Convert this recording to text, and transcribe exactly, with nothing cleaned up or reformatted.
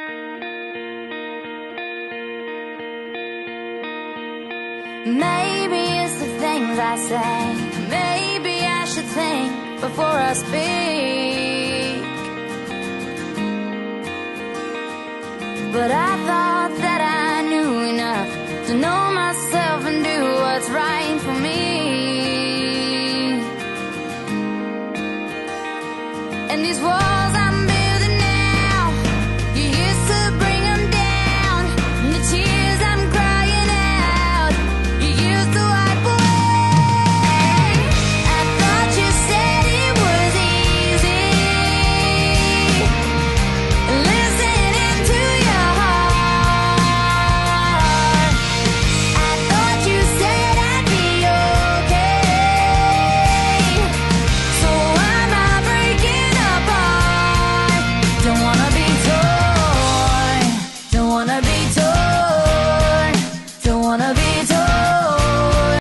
Maybe it's the things I say. Maybe I should think before I speak. But I thought that I knew enough to know myself